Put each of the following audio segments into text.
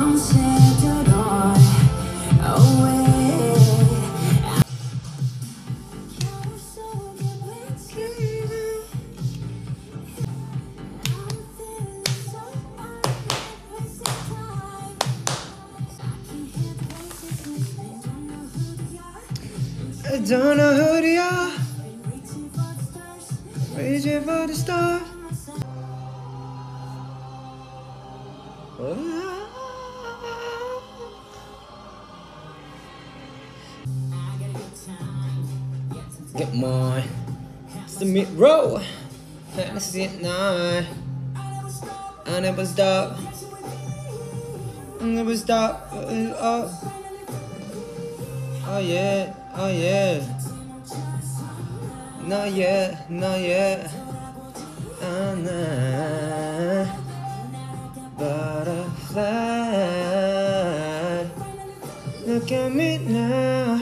밤새도록 I don't know who they are, reaching for the stars. Get mine. It's the mid row. Fantasy at night. I never stop. I never stop. Oh yeah, oh yeah. Not yet, not yet. Nah. Butterfly. Look at me now.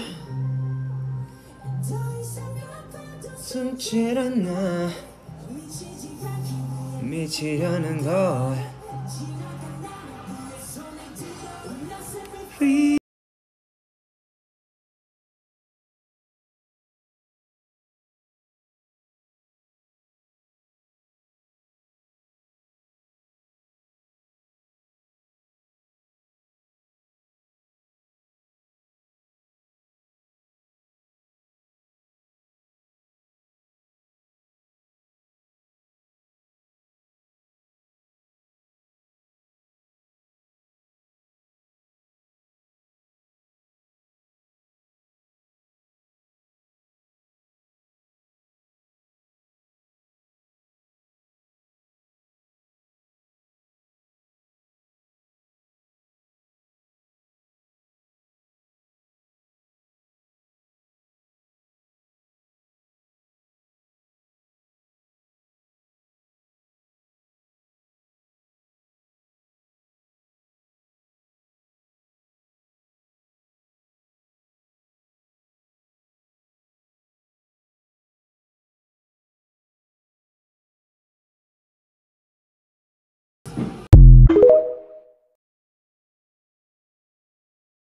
숨질 않아. 미치려는 걸.